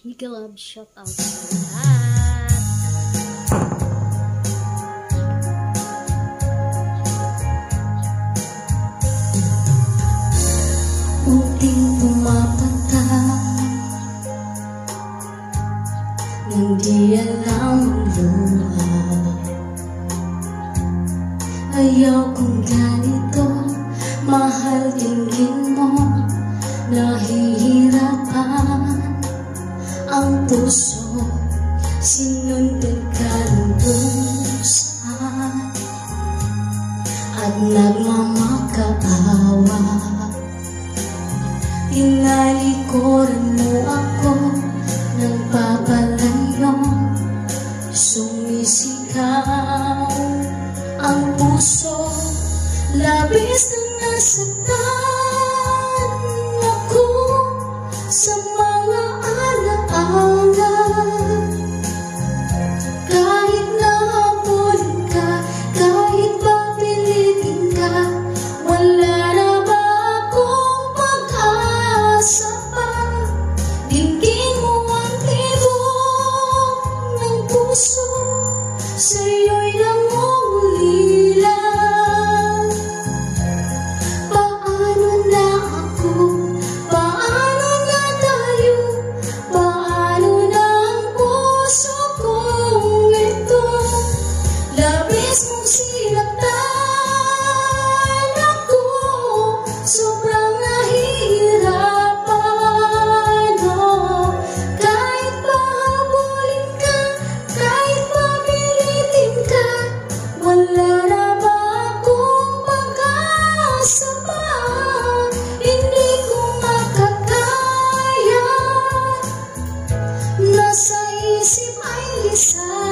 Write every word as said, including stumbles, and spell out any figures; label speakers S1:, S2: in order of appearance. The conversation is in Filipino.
S1: Mika Love, shout out sa lahat.
S2: Munting pumapata nang di alam ang luha. Ayaw kong ganito, mahal tingin mo. Nahihirapan ang puso, sinundan ka ng pusan at nagmamakaawa. Tinalikuran mo ako ng papalayo, sumisigaw ang puso, labis na nasaktan ako sa mga alaala. Kahit nahabulin ka, kahit papilitin ka, wala na ba akong pag-asa pa? Dinggin mo ang tibok ng puso, sa'yo'y namumulila. Paano na ako? Paano na tayo? Paano na ang puso kong ito? Labis mong sinaktan ako, sobrang nahihirapan, oh. Kahit pahabulin ka, kahit papilitin ka, wala na ba akong pag-asa pa? Hindi ko makakaya, nasa isip ay lisa.